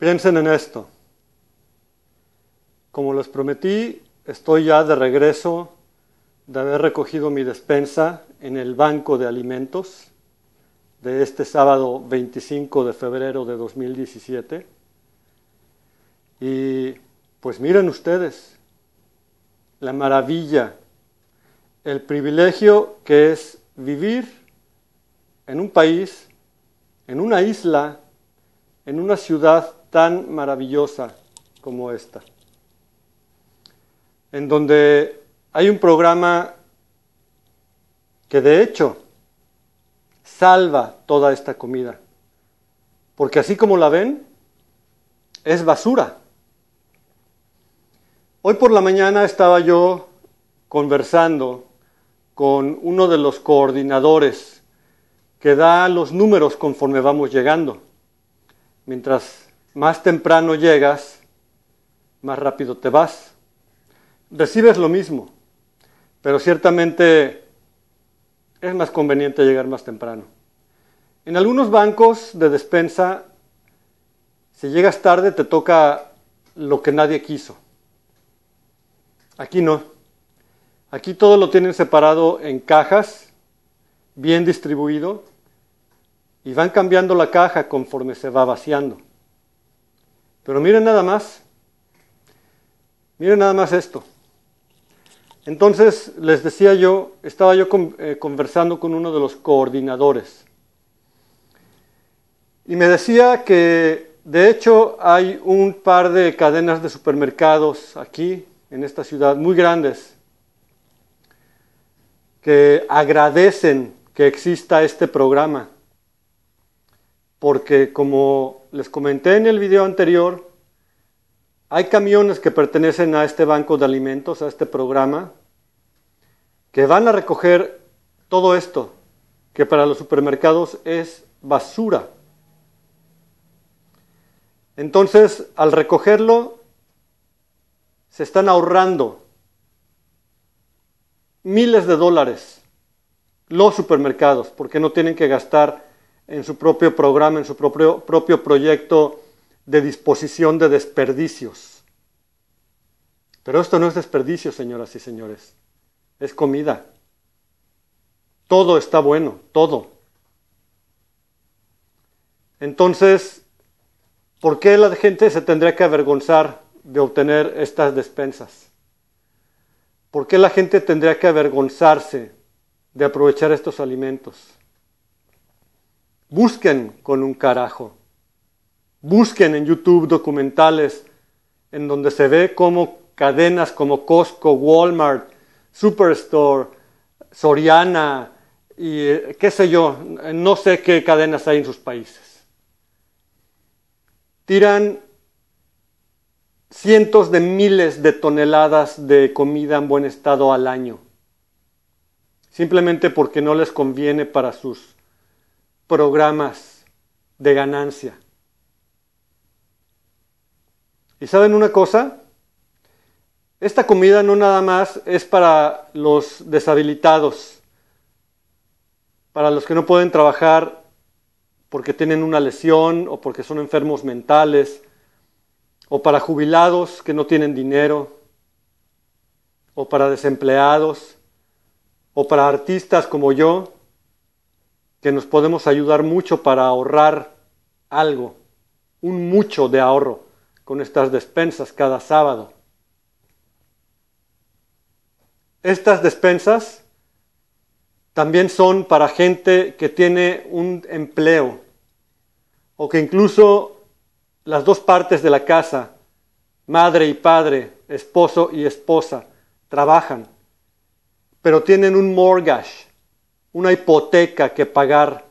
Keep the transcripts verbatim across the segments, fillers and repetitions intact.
Piensen en esto. Como les prometí, estoy ya de regreso de haber recogido mi despensa en el banco de alimentos de este sábado veinticinco de febrero de dos mil diecisiete. Y pues miren ustedes, la maravilla, el privilegio que es vivir en un país, en una isla, en una ciudad tan maravillosa como esta, en donde hay un programa que de hecho salva toda esta comida, porque así como la ven, es basura. Hoy por la mañana estaba yo conversando con uno de los coordinadores que da los números conforme vamos llegando. Mientras más temprano llegas, más rápido te vas. Recibes lo mismo, pero ciertamente es más conveniente llegar más temprano. En algunos bancos de despensa, si llegas tarde te toca lo que nadie quiso. Aquí no. Aquí todo lo tienen separado en cajas, bien distribuido, y van cambiando la caja conforme se va vaciando. Pero miren nada más, miren nada más esto. Entonces, les decía yo, estaba yo con, eh, conversando con uno de los coordinadores, y me decía que, de hecho, hay un par de cadenas de supermercados aquí, en esta ciudad, muy grandes, que agradecen que exista este programa. Porque como les comenté en el video anterior, hay camiones que pertenecen a este banco de alimentos, a este programa, que van a recoger todo esto, que para los supermercados es basura. Entonces, al recogerlo, se están ahorrando miles de dólares los supermercados, porque no tienen que gastar en su propio programa, en su propio, propio proyecto de disposición de desperdicios. Pero esto no es desperdicio, señoras y señores, es comida. Todo está bueno, todo. Entonces, ¿por qué la gente se tendría que avergonzar de obtener estas despensas? ¿Por qué la gente tendría que avergonzarse de aprovechar estos alimentos? Busquen con un carajo. Busquen en YouTube documentales en donde se ve cómo cadenas como Costco, Walmart, Superstore, Soriana y qué sé yo, no sé qué cadenas hay en sus países. Tiran cientos de miles de toneladas de comida en buen estado al año, simplemente porque no les conviene para sus programas de ganancia. ¿Y saben una cosa? Esta comida no nada más es para los deshabilitados, para los que no pueden trabajar porque tienen una lesión o porque son enfermos mentales, o para jubilados que no tienen dinero, o para desempleados, o para artistas como yo, que nos podemos ayudar mucho para ahorrar algo, un mucho de ahorro con estas despensas cada sábado. Estas despensas también son para gente que tiene un empleo o que incluso las dos partes de la casa, madre y padre, esposo y esposa, trabajan, pero tienen un mortgage, una hipoteca que pagar,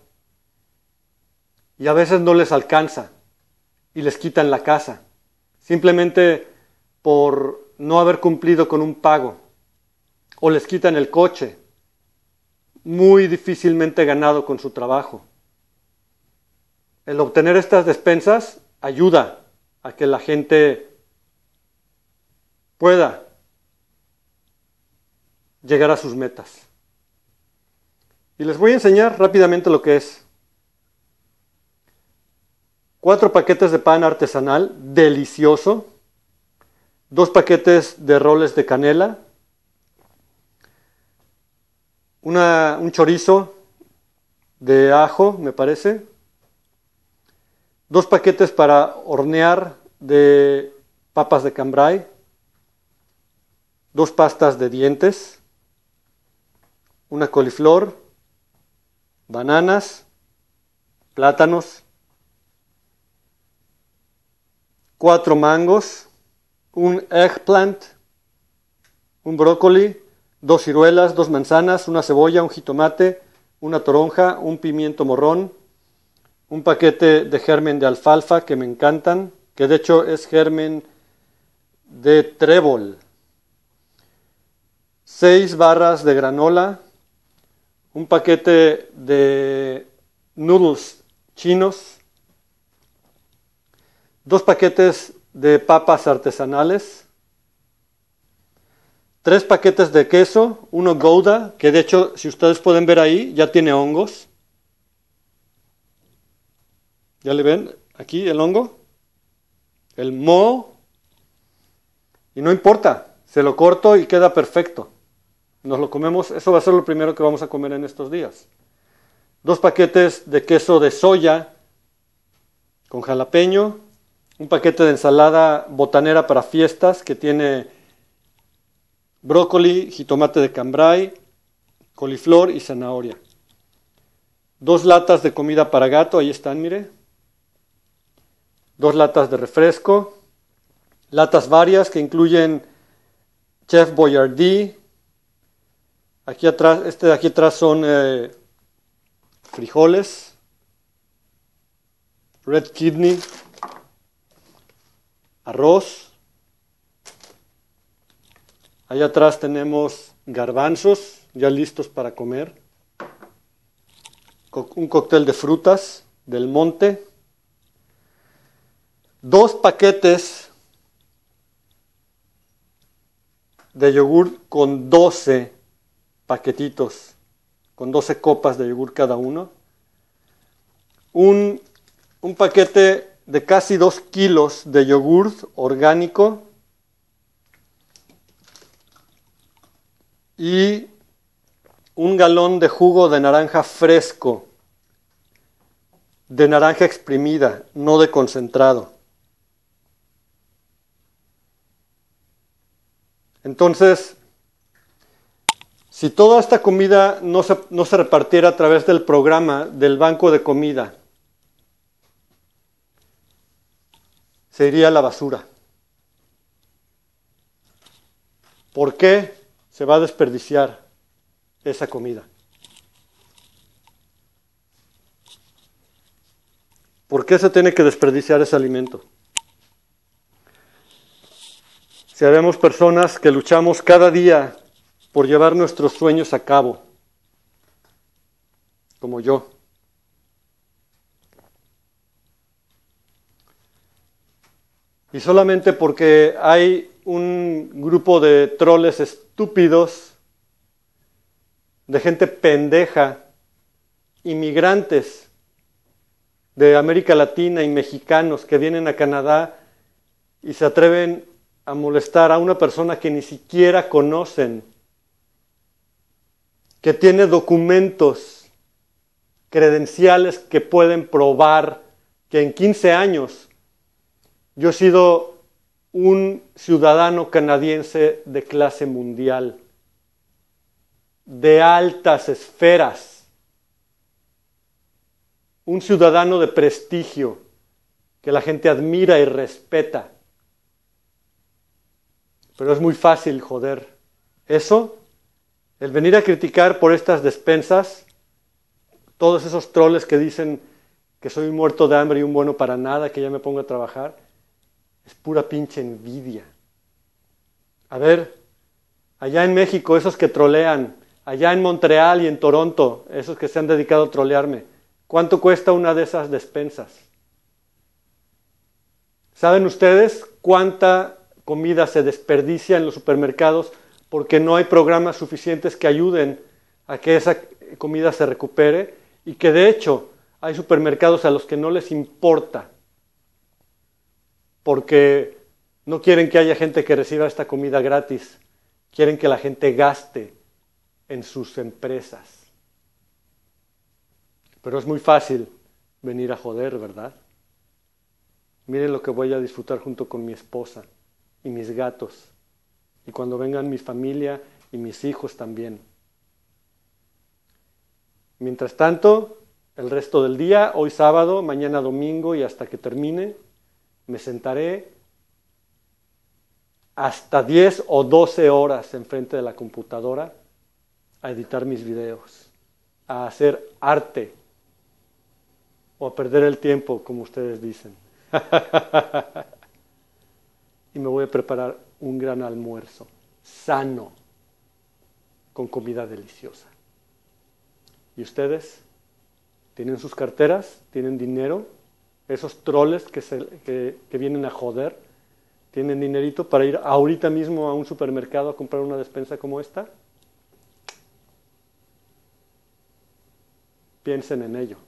y a veces no les alcanza y les quitan la casa, simplemente por no haber cumplido con un pago, o les quitan el coche, muy difícilmente ganado con su trabajo. El obtener estas despensas ayuda a que la gente pueda llegar a sus metas. Y les voy a enseñar rápidamente lo que es. cuatro paquetes de pan artesanal, delicioso, dos paquetes de roles de canela, una, un chorizo de ajo, me parece, dos paquetes para hornear de papas de cambray, dos pastas de dientes, una coliflor, bananas, plátanos, cuatro mangos, un eggplant, un brócoli, dos ciruelas, dos manzanas, una cebolla, un jitomate, una toronja, un pimiento morrón, un paquete de germen de alfalfa que me encantan, que de hecho es germen de trébol, seis barras de granola, un paquete de noodles chinos, dos paquetes de papas artesanales, tres paquetes de queso, uno Gouda, que de hecho, si ustedes pueden ver ahí, ya tiene hongos. ¿Ya le ven aquí el hongo? El moho. Y no importa, se lo corto y queda perfecto. Nos lo comemos, eso va a ser lo primero que vamos a comer en estos días. Dos paquetes de queso de soya con jalapeño, un paquete de ensalada botanera para fiestas que tiene brócoli, jitomate de cambray, coliflor y zanahoria. Dos latas de comida para gato, ahí están, mire. Dos latas de refresco, latas varias que incluyen Chef Boyardee. Aquí atrás, este de aquí atrás son eh, frijoles, red kidney, arroz. Allá atrás tenemos garbanzos ya listos para comer. Un cóctel de frutas del monte. Dos paquetes de yogur con doce paquetitos, con doce copas de yogur cada uno. Un, un paquete de casi dos kilos de yogur orgánico. Y un galón de jugo de naranja fresco, de naranja exprimida, no de concentrado. Entonces, si toda esta comida no se, no se repartiera a través del programa del banco de comida, se iría a la basura. ¿Por qué se va a desperdiciar esa comida? ¿Por qué se tiene que desperdiciar ese alimento? Si habemos personas que luchamos cada día por llevar nuestros sueños a cabo, como yo. Y solamente porque hay un grupo de troles estúpidos, de gente pendeja, inmigrantes de América Latina y mexicanos que vienen a Canadá y se atreven a molestar a una persona que ni siquiera conocen, que tiene documentos, credenciales que pueden probar que en quince años yo he sido un ciudadano canadiense de clase mundial, de altas esferas, un ciudadano de prestigio que la gente admira y respeta. Pero es muy fácil joder eso, el venir a criticar por estas despensas, todos esos troles que dicen que soy un muerto de hambre y un bueno para nada, que ya me pongo a trabajar, es pura pinche envidia. A ver, allá en México, esos que trolean, allá en Montreal y en Toronto, esos que se han dedicado a trolearme, ¿cuánto cuesta una de esas despensas? ¿Saben ustedes cuánta comida se desperdicia en los supermercados porque no hay programas suficientes que ayuden a que esa comida se recupere? Y que de hecho hay supermercados a los que no les importa porque no quieren que haya gente que reciba esta comida gratis, quieren que la gente gaste en sus empresas. Pero es muy fácil venir a joder, ¿verdad? Miren lo que voy a disfrutar junto con mi esposa y mis gatos, y cuando vengan mi familia y mis hijos también. Mientras tanto, el resto del día, hoy sábado, mañana domingo y hasta que termine, me sentaré hasta diez o doce horas enfrente de la computadora a editar mis videos, a hacer arte o a perder el tiempo, como ustedes dicen. Y me voy a preparar un gran almuerzo, sano, con comida deliciosa. ¿Y ustedes? ¿Tienen sus carteras? ¿Tienen dinero? Esos troles que, se, que, que vienen a joder, ¿tienen dinerito para ir ahorita mismo a un supermercado a comprar una despensa como esta? Piensen en ello.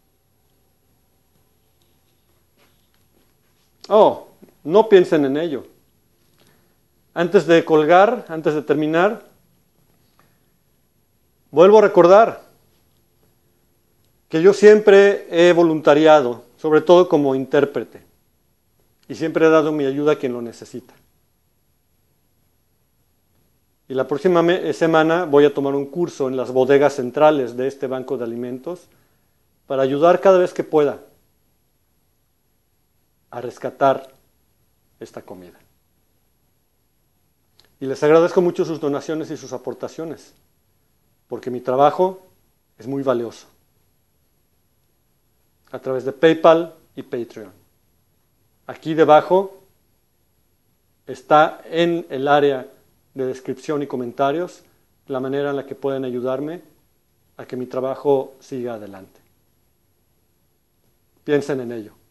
Oh, no piensen en ello. Antes de colgar, antes de terminar, vuelvo a recordar que yo siempre he voluntariado, sobre todo como intérprete, y siempre he dado mi ayuda a quien lo necesita. Y la próxima semana voy a tomar un curso en las bodegas centrales de este banco de alimentos para ayudar cada vez que pueda a rescatar esta comida. Y les agradezco mucho sus donaciones y sus aportaciones, porque mi trabajo es muy valioso. A través de PayPal y Patreon. Aquí debajo está en el área de descripción y comentarios la manera en la que pueden ayudarme a que mi trabajo siga adelante. Piensen en ello.